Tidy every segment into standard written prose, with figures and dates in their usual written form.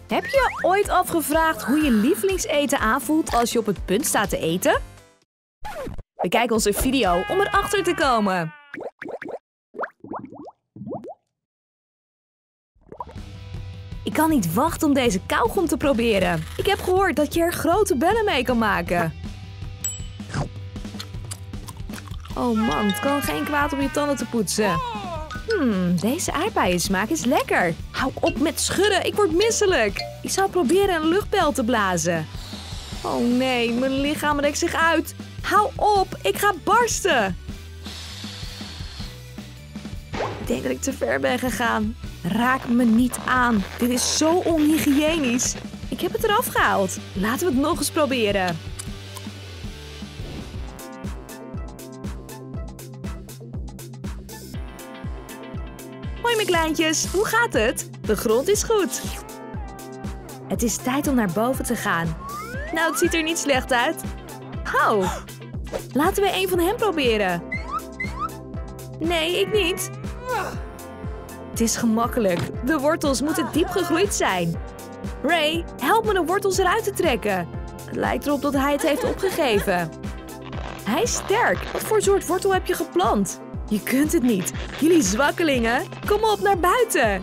Heb je je ooit afgevraagd hoe je lievelingseten aanvoelt als je op het punt staat te eten? Bekijk onze video om erachter te komen. Ik kan niet wachten om deze kauwgom te proberen. Ik heb gehoord dat je er grote bellen mee kan maken. Oh man, het kan geen kwaad om je tanden te poetsen. Deze aardbeiensmaak is lekker. Hou op met schudden, ik word misselijk. Ik zal proberen een luchtbel te blazen. Oh nee, mijn lichaam rekt zich uit. Hou op, ik ga barsten. Ik denk dat ik te ver ben gegaan. Raak me niet aan. Dit is zo onhygiënisch. Ik heb het eraf gehaald. Laten we het nog eens proberen. Hoi mijn kleintjes, hoe gaat het? De grond is goed. Het is tijd om naar boven te gaan. Nou, het ziet er niet slecht uit. Oh, laten we een van hen proberen. Nee, ik niet. Het is gemakkelijk. De wortels moeten diep gegroeid zijn. Ray, help me de wortels eruit te trekken. Het lijkt erop dat hij het heeft opgegeven. Hij is sterk. Wat voor soort wortel heb je geplant? Je kunt het niet. Jullie zwakkelingen. Kom op, naar buiten.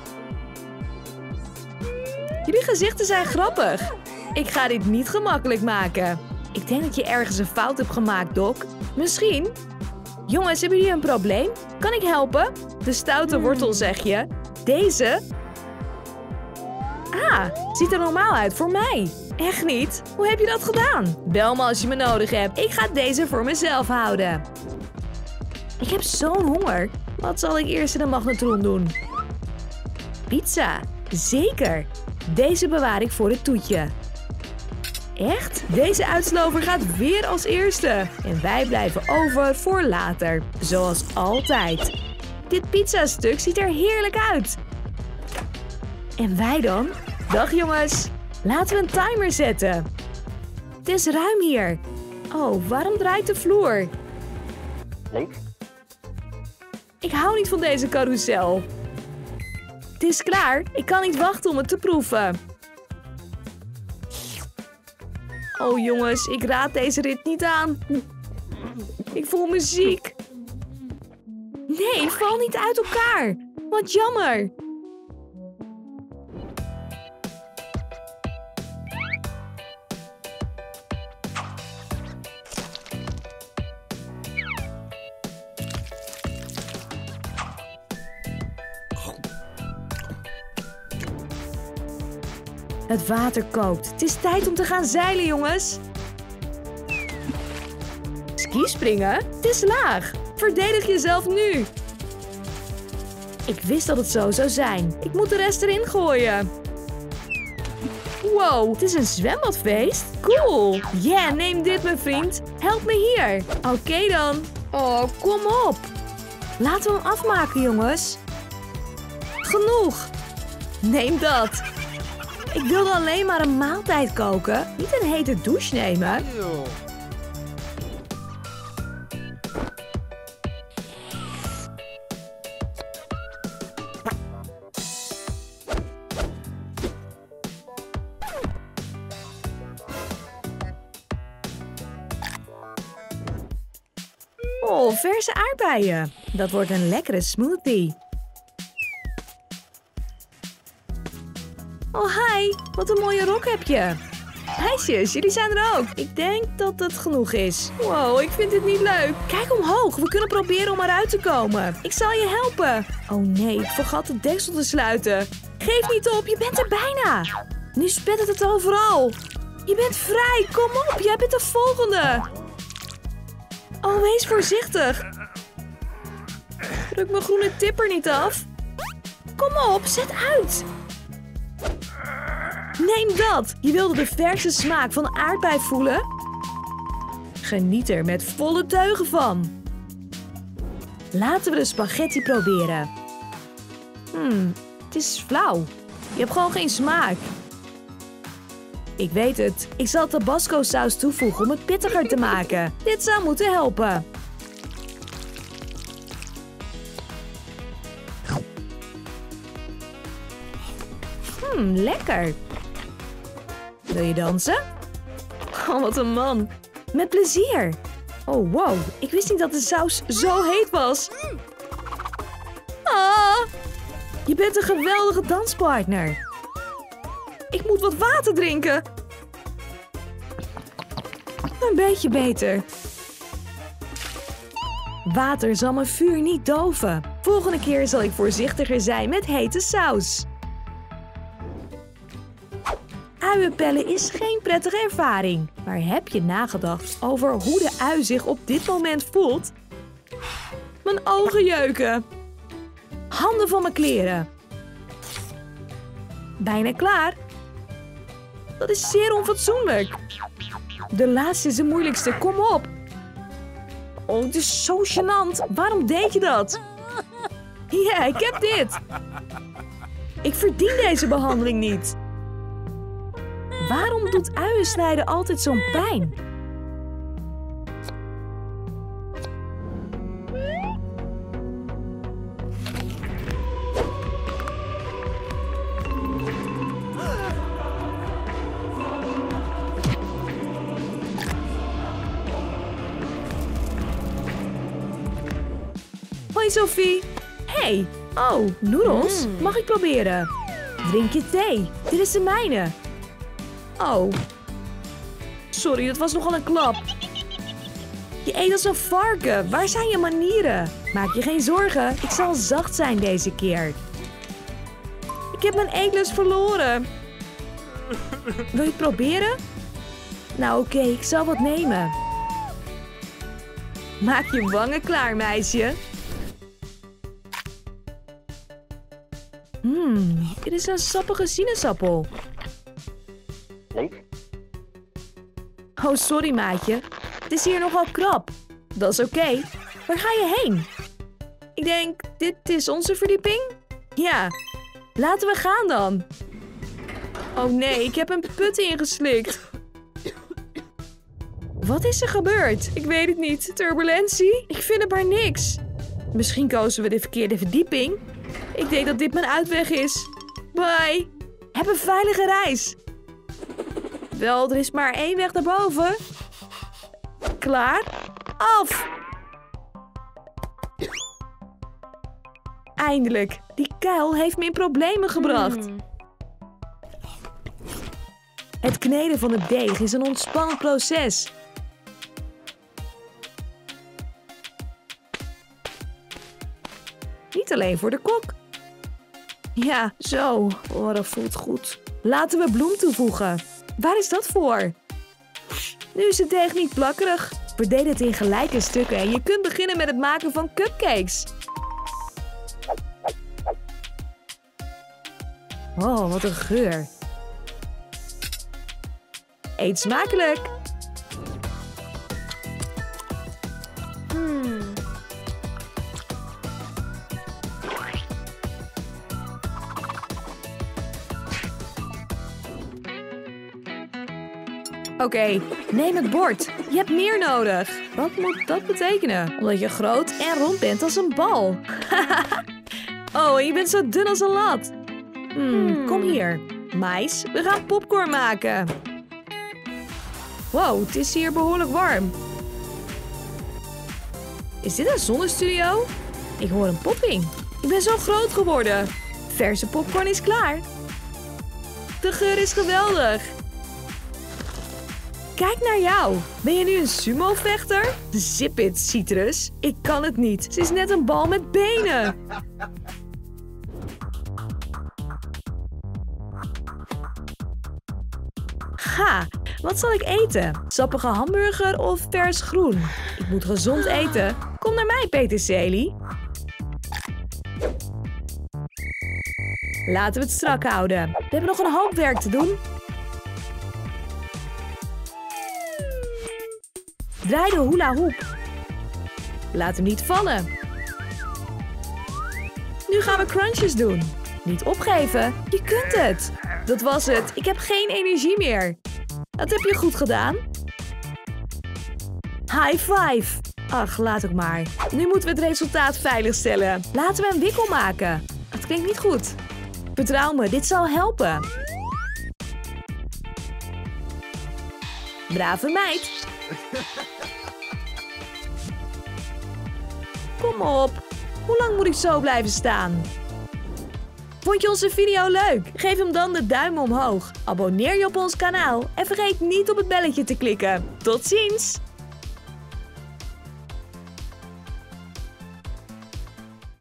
Jullie gezichten zijn grappig. Ik ga dit niet gemakkelijk maken. Ik denk dat je ergens een fout hebt gemaakt, Doc. Misschien. Jongens, hebben jullie een probleem? Kan ik helpen? De stoute wortel, zeg je. Deze? Ah, ziet er normaal uit voor mij. Echt niet? Hoe heb je dat gedaan? Bel me als je me nodig hebt. Ik ga deze voor mezelf houden. Ik heb zo'n honger. Wat zal ik eerst in de magnetron doen? Pizza. Zeker. Deze bewaar ik voor het toetje. Echt? Deze uitslover gaat weer als eerste. En wij blijven over voor later. Zoals altijd. Dit pizzastuk ziet er heerlijk uit. En wij dan? Dag jongens. Laten we een timer zetten. Het is ruim hier. Oh, waarom draait de vloer? Ik hou niet van deze carousel. Het is klaar. Ik kan niet wachten om het te proeven. Oh jongens, ik raad deze rit niet aan. Ik voel me ziek. Nee, val niet uit elkaar. Wat jammer. Het water kookt. Het is tijd om te gaan zeilen, jongens. Skispringen? Het is laag. Verdedig jezelf nu. Ik wist dat het zo zou zijn. Ik moet de rest erin gooien. Wow, het is een zwembadfeest. Cool. Yeah, neem dit, mijn vriend. Help me hier. Oké dan. Oh, kom op. Laten we hem afmaken, jongens. Genoeg. Neem dat. Ik wilde alleen maar een maaltijd koken, niet een hete douche nemen. Oh, verse aardbeien. Dat wordt een lekkere smoothie. Oh, hi. Wat een mooie rok heb je. Meisjes, jullie zijn er ook. Ik denk dat het genoeg is. Wow, ik vind dit niet leuk. Kijk omhoog. We kunnen proberen om eruit te komen. Ik zal je helpen. Oh nee, ik vergat de deksel te sluiten. Geef niet op, je bent er bijna. Nu spettert het overal. Je bent vrij. Kom op, jij bent de volgende. Oh, wees voorzichtig. Druk mijn groene tipper niet af. Kom op, zet uit. Neem dat! Je wilde de verse smaak van aardbei voelen? Geniet er met volle teugen van. Laten we de spaghetti proberen. Het is flauw. Je hebt gewoon geen smaak. Ik weet het. Ik zal tabasco saus toevoegen om het pittiger te maken. Dit zou moeten helpen. Lekker. Wil je dansen? Oh, wat een man. Met plezier. Oh, wow. Ik wist niet dat de saus zo heet was. Ah, je bent een geweldige danspartner. Ik moet wat water drinken. Een beetje beter. Water zal mijn vuur niet doven. Volgende keer zal ik voorzichtiger zijn met hete saus. Uien pellen is geen prettige ervaring. Maar heb je nagedacht over hoe de ui zich op dit moment voelt? Mijn ogen jeuken. Handen van mijn kleren. Bijna klaar. Dat is zeer onfatsoenlijk. De laatste is de moeilijkste. Kom op. Oh, het is zo gênant. Waarom deed je dat? Ja, ik heb dit. Ik verdien deze behandeling niet. Waarom doet uien snijden altijd zo'n pijn? Hoi Sophie. Hey. Oh, noedels. Mag ik proberen? Drink je thee. Dit is de mijne. Oh. Sorry, dat was nogal een klap. Je eet als een varken. Waar zijn je manieren? Maak je geen zorgen. Ik zal zacht zijn deze keer. Ik heb mijn eetlust verloren. Wil je het proberen? Nou oké, ik zal wat nemen. Maak je wangen klaar, meisje. Dit is een sappige sinaasappel. Oh, sorry maatje. Het is hier nogal krap. Dat is oké. Waar ga je heen? Ik denk, dit is onze verdieping? Ja. Laten we gaan dan. Oh nee, ik heb een put ingeslikt. Wat is er gebeurd? Ik weet het niet. Turbulentie? Ik vind er maar niks. Misschien kozen we de verkeerde verdieping. Ik denk dat dit mijn uitweg is. Bye. Heb een veilige reis. Wel, er is maar één weg naar boven. Klaar? Af! Eindelijk. Die kuil heeft me in problemen gebracht. Het kneden van het deeg is een ontspannend proces. Niet alleen voor de kok. Ja, zo. Oh, dat voelt goed. Laten we bloem toevoegen. Waar is dat voor? Nu is het deeg niet plakkerig. Verdeel het in gelijke stukken en je kunt beginnen met het maken van cupcakes. Oh, wat een geur. Eet smakelijk. Oké, neem het bord. Je hebt meer nodig. Wat moet dat betekenen? Omdat je groot en rond bent als een bal. Oh, en je bent zo dun als een lat. Kom hier. Mais, we gaan popcorn maken. Wow, het is hier behoorlijk warm. Is dit een zonnestudio? Ik hoor een popping. Ik ben zo groot geworden. Verse popcorn is klaar. De geur is geweldig. Kijk naar jou. Ben je nu een sumo-vechter? Zip it, Citrus. Ik kan het niet. Ze is net een bal met benen. Ha, wat zal ik eten? Sappige hamburger of vers groen? Ik moet gezond eten. Kom naar mij, peterselie. Laten we het strak houden. We hebben nog een hoop werk te doen. Draai de hula hoop. Laat hem niet vallen. Nu gaan we crunches doen. Niet opgeven. Je kunt het. Dat was het. Ik heb geen energie meer. Dat heb je goed gedaan. High five. Ach, laat ook maar. Nu moeten we het resultaat veiligstellen. Laten we een wikkel maken. Het klinkt niet goed. Vertrouw me, dit zal helpen. Brave meid. Kom op. Hoe lang moet ik zo blijven staan? Vond je onze video leuk? Geef hem dan de duim omhoog. Abonneer je op ons kanaal en vergeet niet op het belletje te klikken. Tot ziens!